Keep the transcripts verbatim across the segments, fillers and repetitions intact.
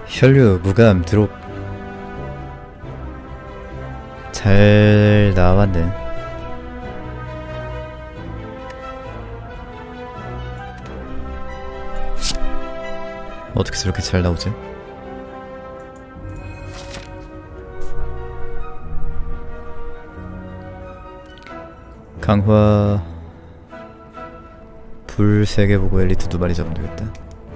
혈류 무감 드롭 잘 나왔네. 어떻게 저렇게 잘 나오지? 강화 불 세 개 보고 엘리트 두 마리 잡으면 되겠다.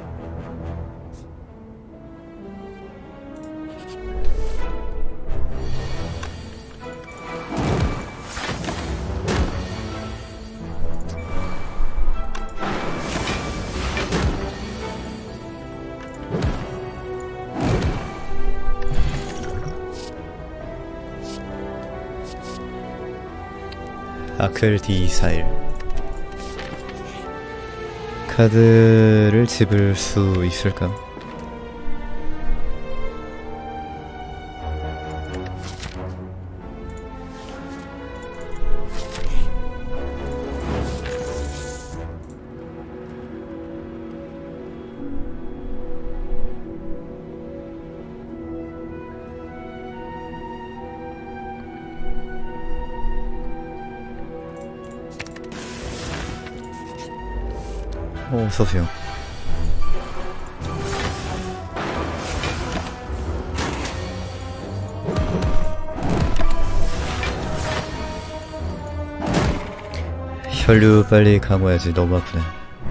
아클 디사일 카드를 집을 수 있을까? 오, 어서오세요. 혈류 빨리 강화해야지. 너무 아프네.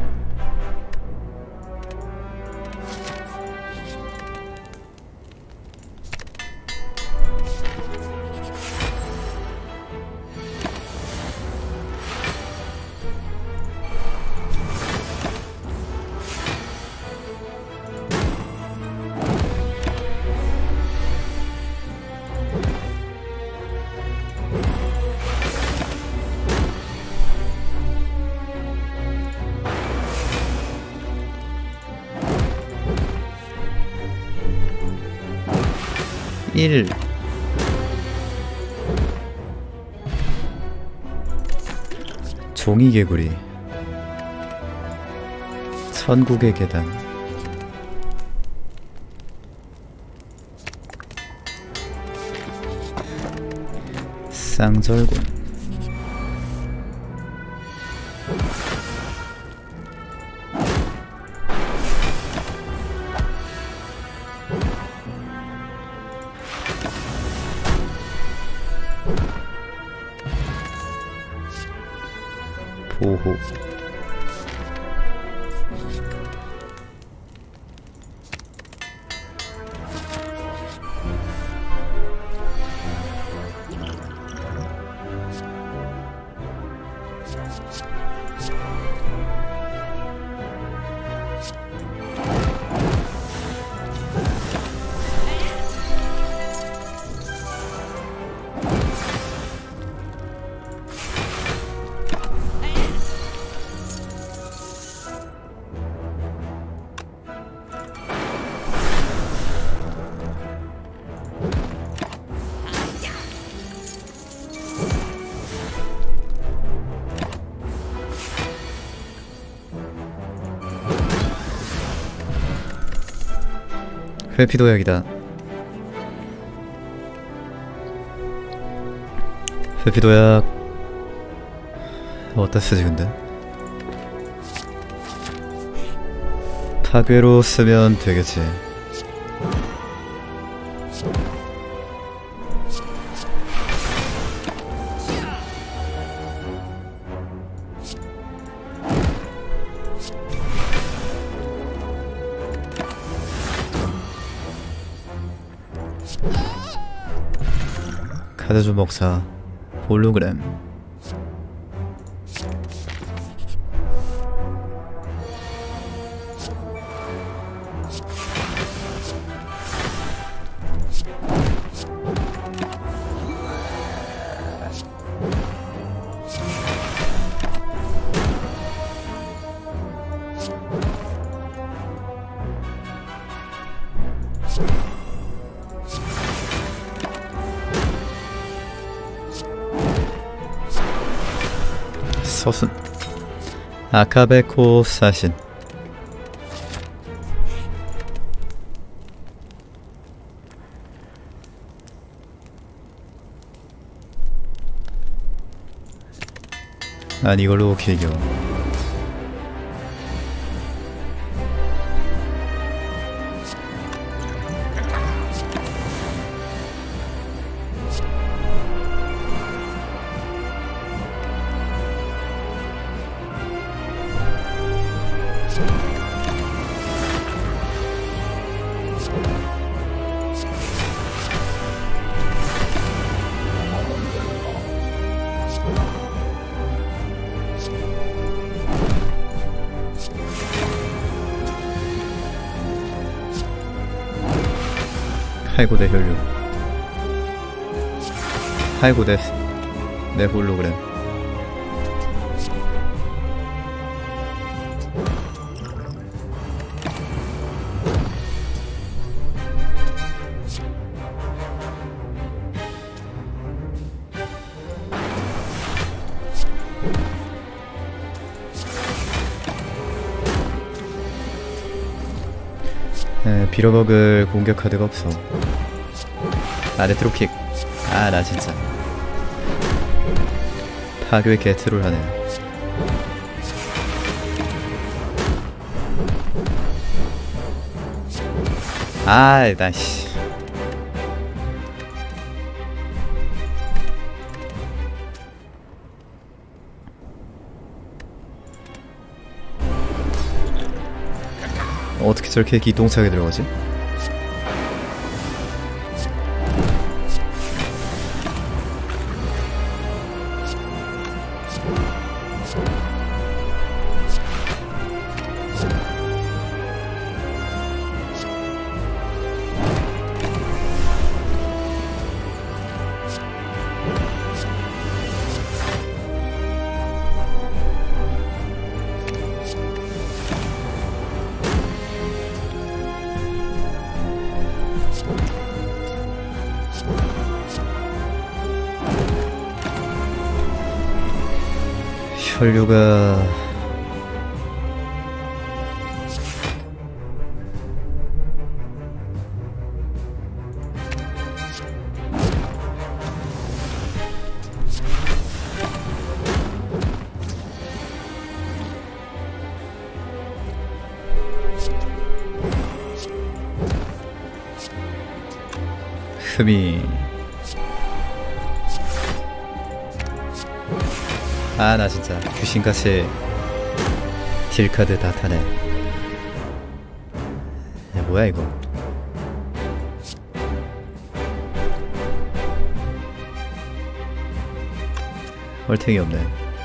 일 종이개구리 천국의 계단 쌍절곤 보호 회피도약이다. 회피도약 어디다 쓰지 근데? 파괴로 쓰면 되겠지. 카드 주먹사 홀로그램 서순 아카베코 사신 난 이걸로 길겨. 하이고대 혈류, 하이고대 내 홀로그램. 에, 비로벅을 공격 카드가 없어. 아, 레트로킥. 아, 나 진짜 파괴 개트롤 하네. 아, 나 씨. 어떻게 저렇게 기동차게 들어가지? 혈류가 흠이. 아, 나 진짜 귀신같이 딜카드 다 타네. 야, 뭐야 이거. 얼탱이 없네.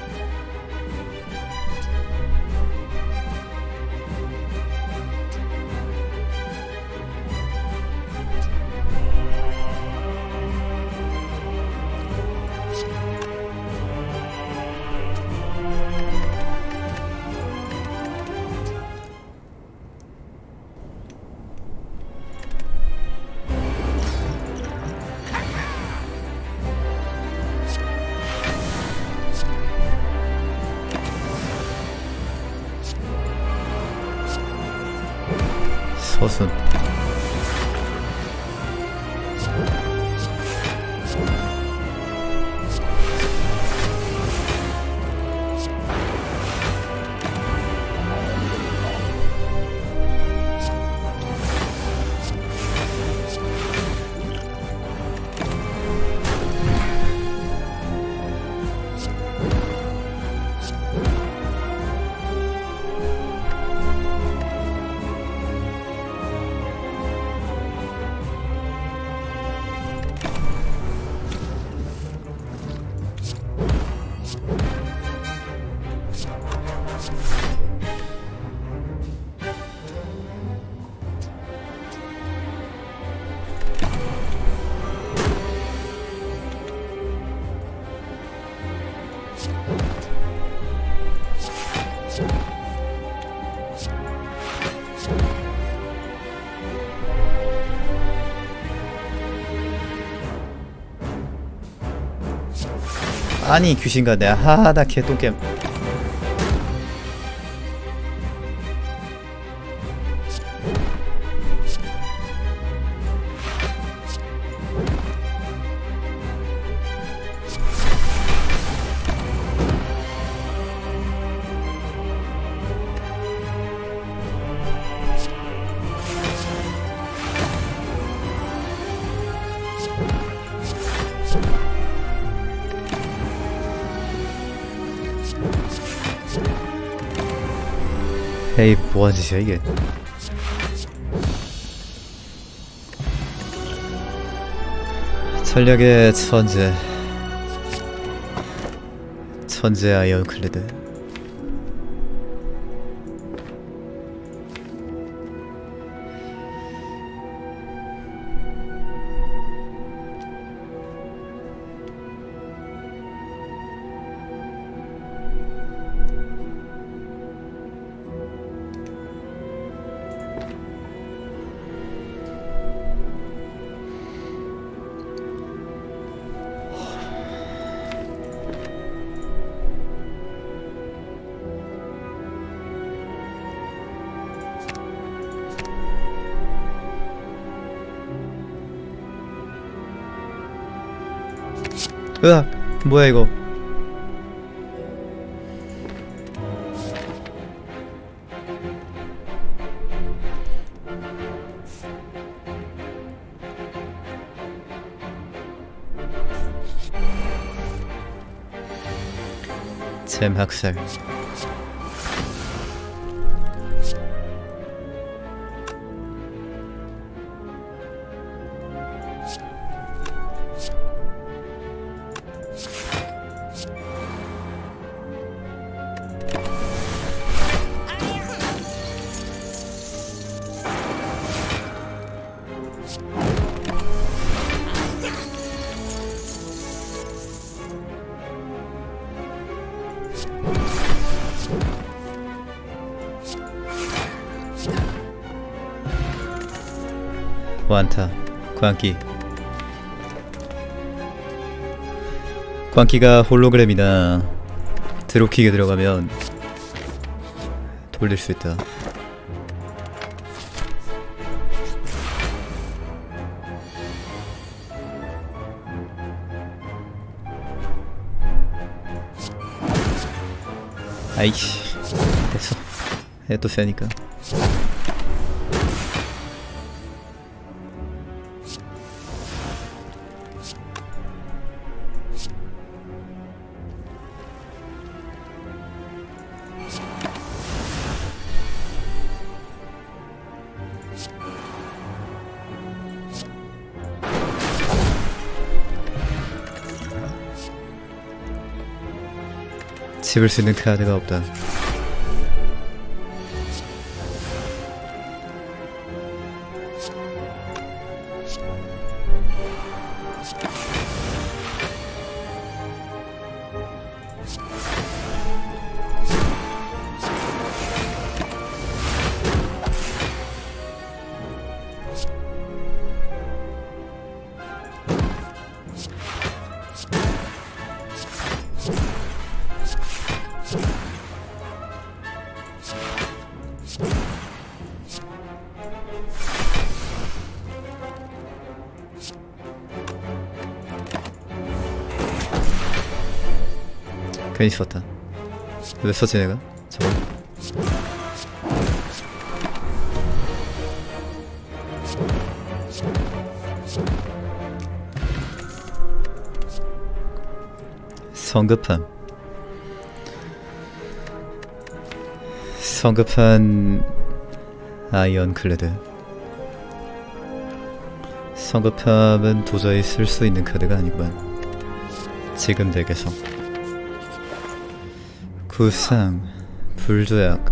서순. 아니 귀신가 내가 하나 개똥겜. 에이 뭐한 짓이야 이게. 전략의 천재 천재 아이언클레드. 으악! 뭐야 이거. 잼 학살. 완타, 광기. 광기가 홀로그램이나 드롭킥에 들어가면 돌릴 수 있다. 아이씨, 됐어. 얘 또 세니까. 집을 수 있는 카드가 없다. 괜히 썼다. 왜 썼지 내가? 저거. 성급함. 성급한 아이언클레드. 성급함은 도저히 쓸 수 있는 카드가 아니구만. 지금 덱에서. 구상, 불조약.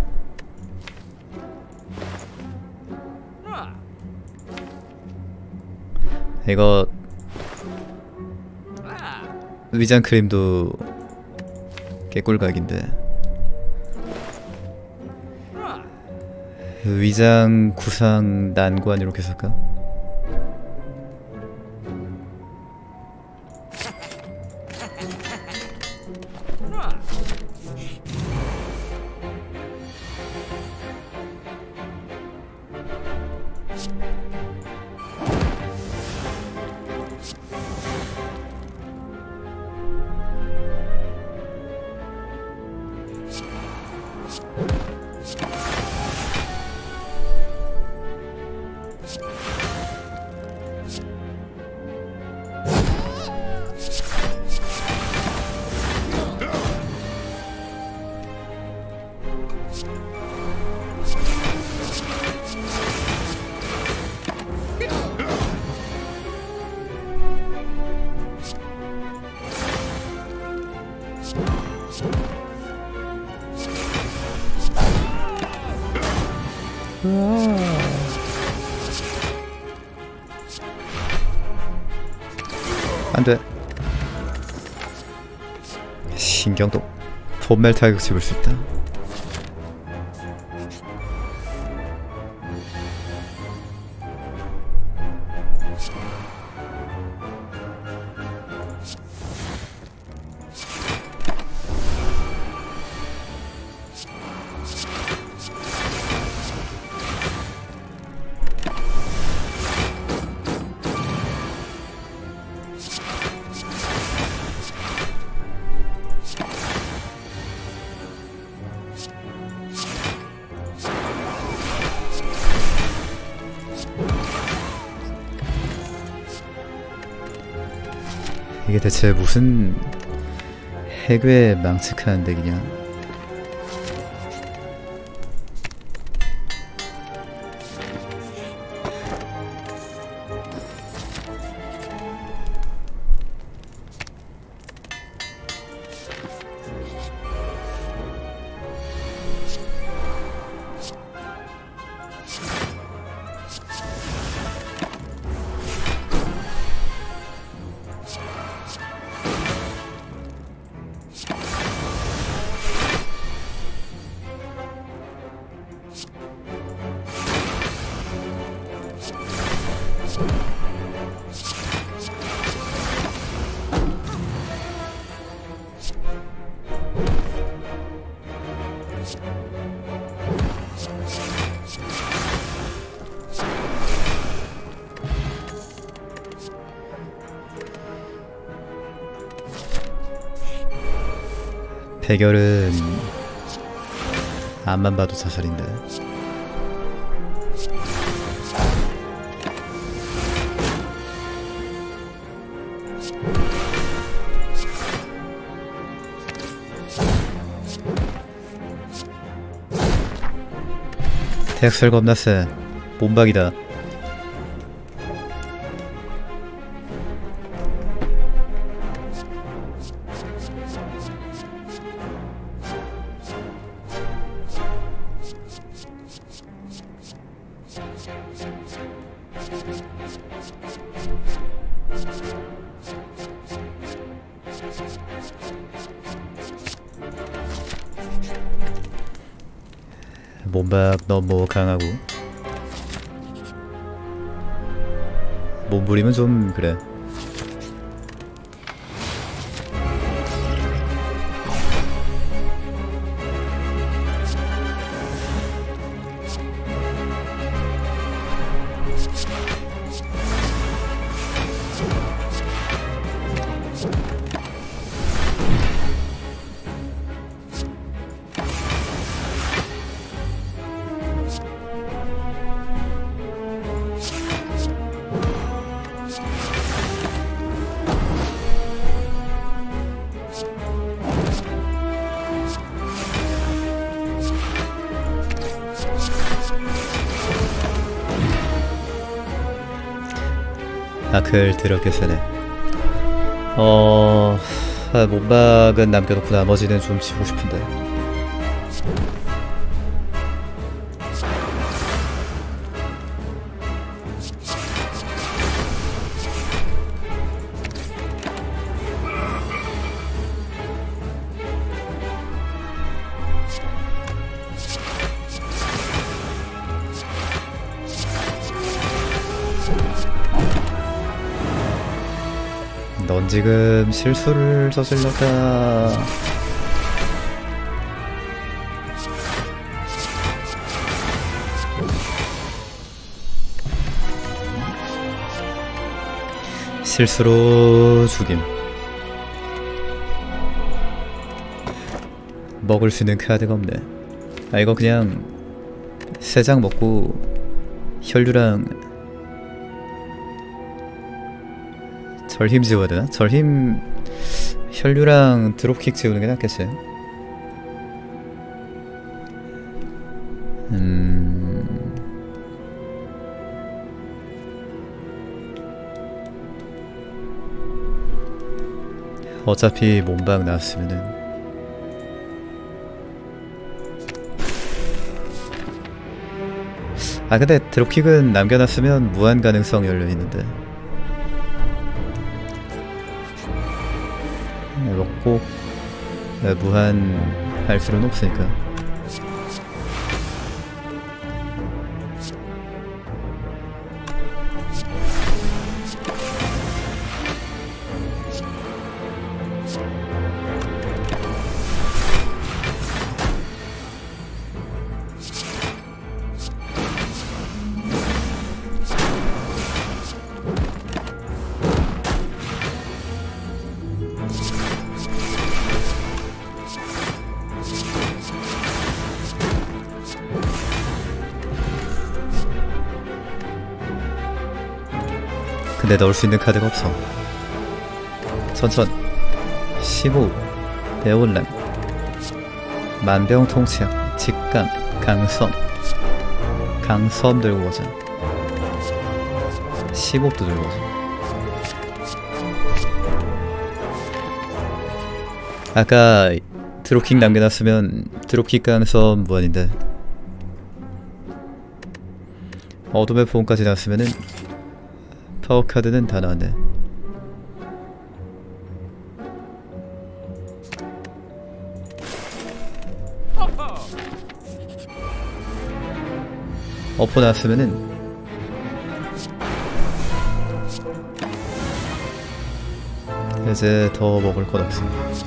이거 위장 크림도 개꿀각인데 위장 구상 난관 이렇게 쓸까? 안돼. 신경도 폼멜 타격 집을 수 있다. 이게 대체 무슨 해괴 망측한 덱이냐? 대결은 앞만 봐도 자살인데. 대학설 겁나 세. 몸박이다. 몸박 너무 강하고 몸부림은 좀 그래. 아클 더럽게 세네. 어... 아, 몸박은 남겨놓고 나머지는 좀 지고 싶은데. 넌 지금 실수를 저질렀다. 실수로 죽임. 먹을 수 있는 카드가 없네. 아, 이거 그냥 세 장 먹고 혈류랑 절힘 지워야 되나? 절힘 혈류랑 드롭킥 지우는 게 낫겠지. 음... 어차피 몸박 나왔으면은 아 근데 드롭킥은 남겨놨으면 무한 가능성 열려있는데 먹고 무한 할 필요는 없으니까. 근데 넣을 수 있는 카드가 없어. 천천, 십오, 대혼란, 만병통치약, 직감, 강섬. 강섬 들고 가자. 십오도 들고 가자. 아까 드롭킥 남겨놨으면 드롭킥 강섬 무한인데 어둠의 포옹까지 나왔으면은 파워카드는 다 나왔네. 어포 나왔으면은 이제 더 먹을 건 없어.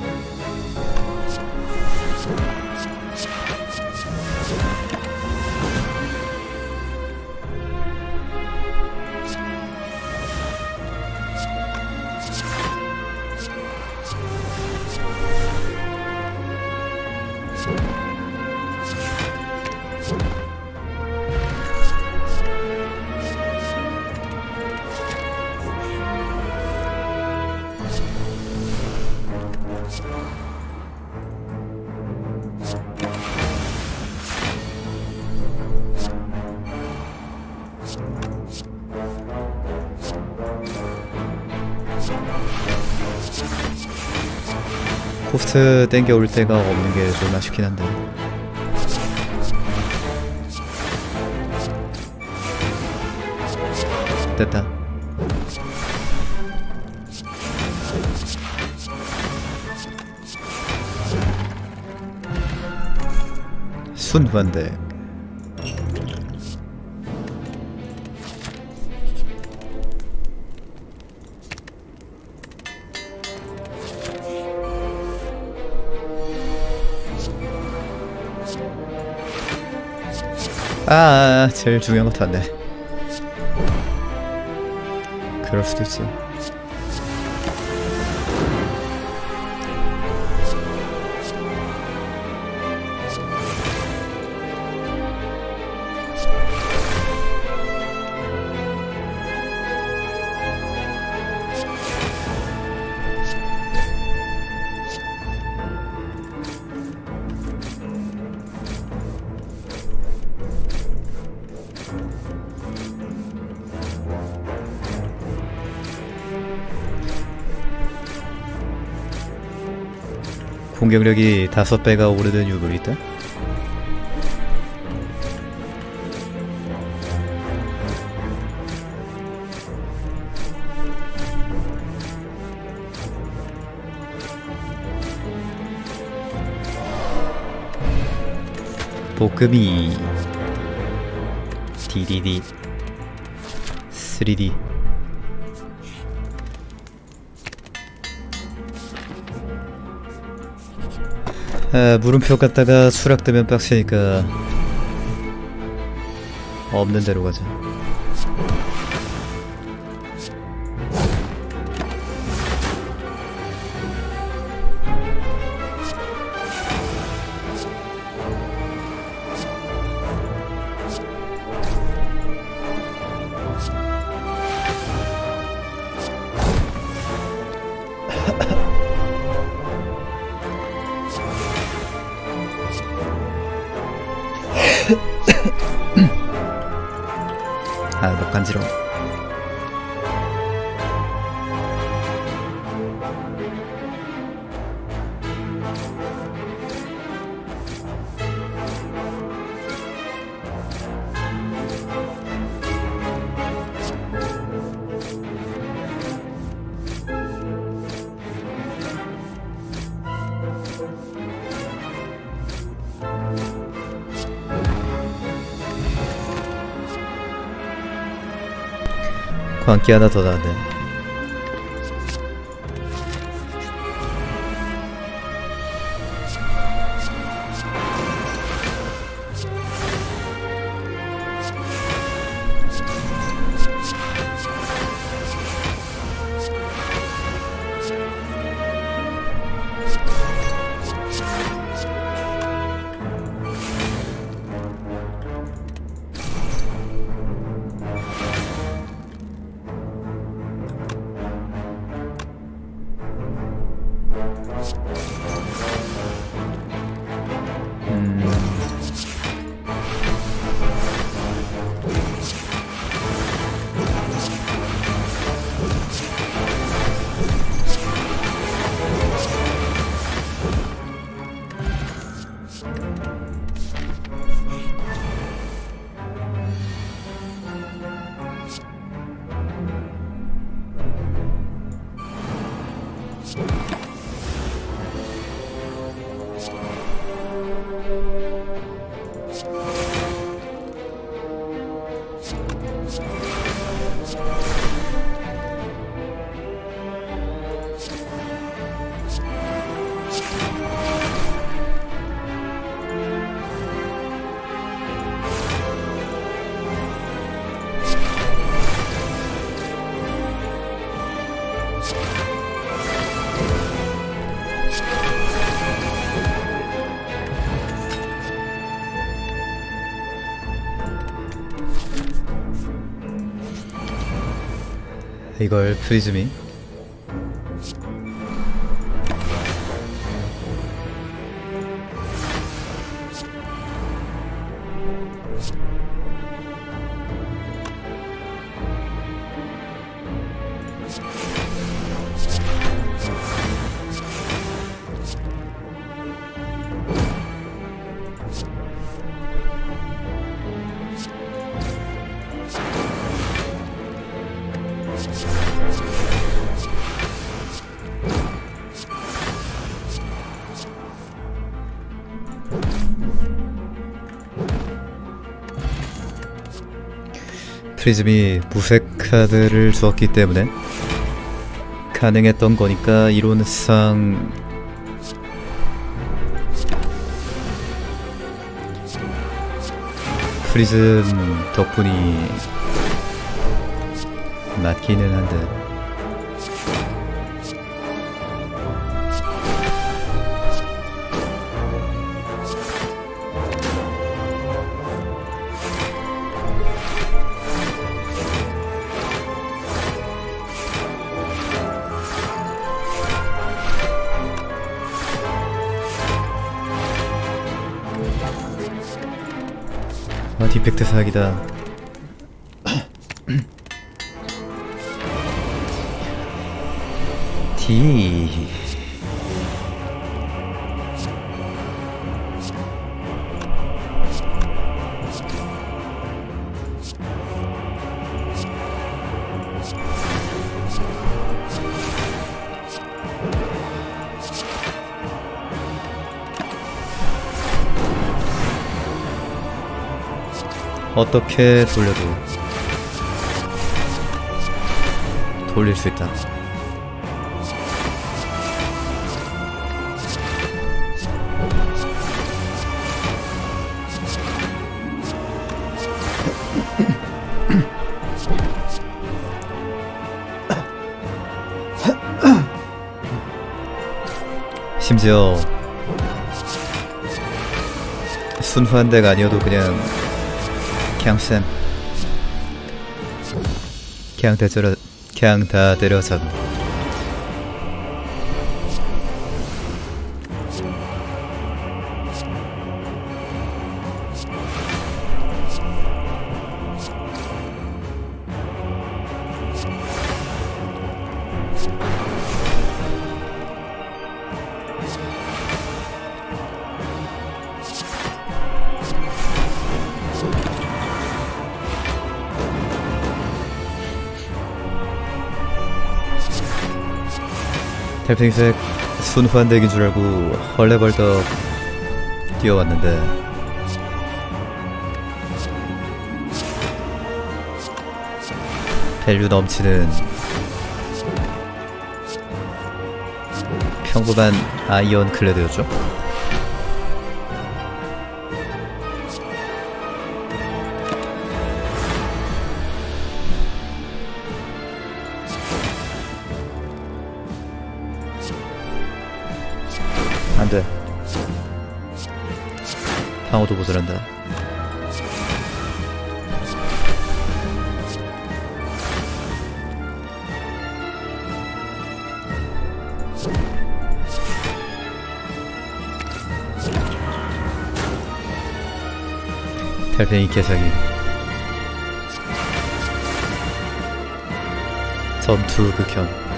코스트 땡겨 올 때가 없는 게 좀 아쉽긴 한데. 됐다. 순환대. 아, 제일 중요한 거 탔네. 그럴 수도 있지. 공격력이 다섯 배가 오르는 유물이 있다? 볶음이 디디디 쓰리디 아, 물음표 갔다가 수락되면 빡치니까 없는 대로 가자. 아, 목 간지러워. 광기 하나 더 나왔네. 이걸 프리즘이 프리즘이 무색 카드를 주었기 때문에 가능했던 거니까 이론상 프리즘 덕분이 맞기는 한데 아, 디펙트 사기다. 디 어떻게 돌려도 돌릴 수 있다. 심지어 순환대가 아니어도 그냥 그냥 쌤 그냥 다 때려 그냥 다 때려잡. 달팽이색 순환덱인 줄 알고 헐레벌떡 뛰어왔는데 밸류 넘치는 평범한 아이언 클레드였죠. 안돼. 방어도 모자란다. 달팽이 개사기. 점투 극현.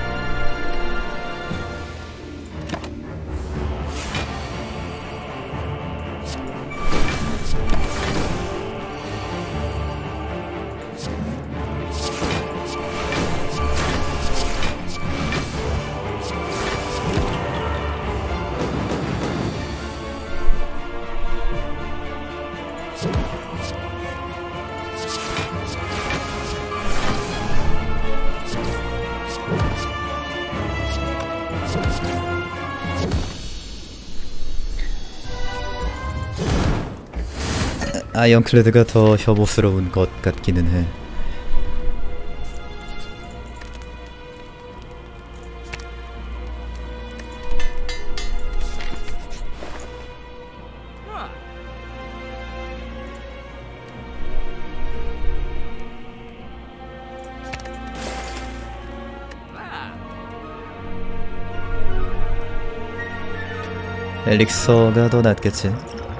아이언클레드가 더 혐오스러운 것 같기는 해. 엘릭서가 더 낫겠지.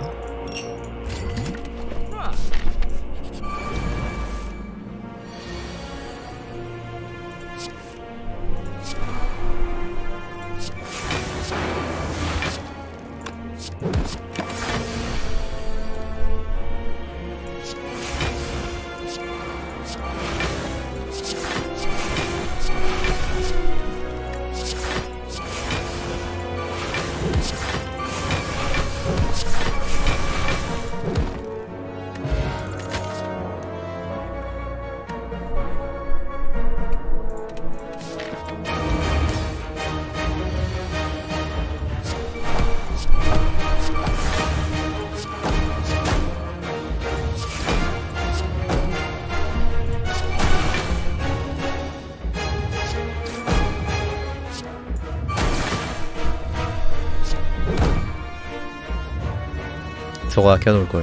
저거 아껴놓을걸.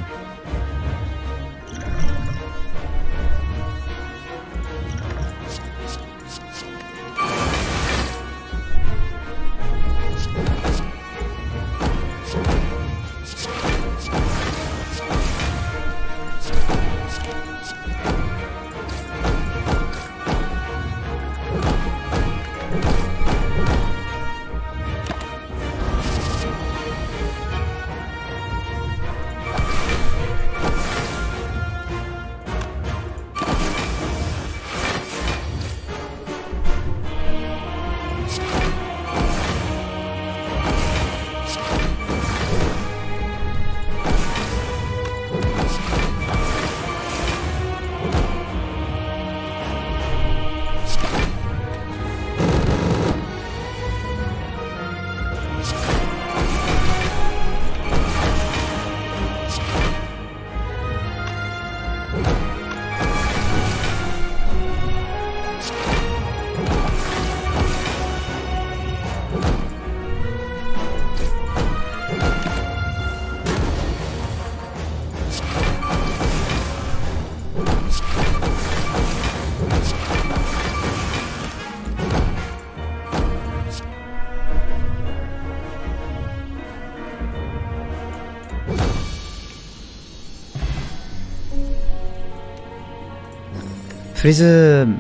프리즘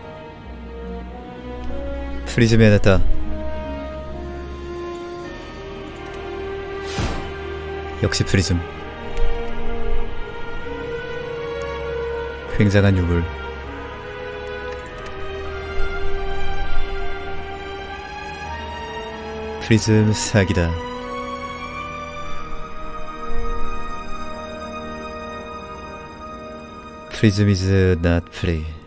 프리즘이 해냈다. 역시 프리즘. 굉장한 유물. 프리즘 사기다. Prism is not free.